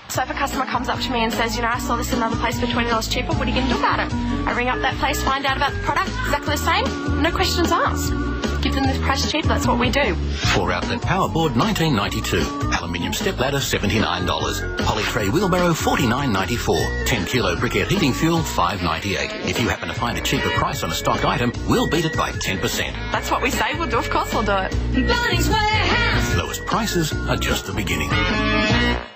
So if a customer comes up to me and says, you know, I saw this in another place for $20 cheaper, what are you going to do about it? I ring up that place, find out about the product, exactly the same, no questions asked. Give them the price cheap, that's what we do. 4-outlet power board $19.92. Aluminium step ladder $79. Polytray wheelbarrow $49.94. 10 kilo briquette heating fuel $5.98. If you happen to find a cheaper price on a stocked item, we'll beat it by 10%. That's what we say we'll do, of course we'll do it. Bunnings Warehouse. Lowest prices are just the beginning.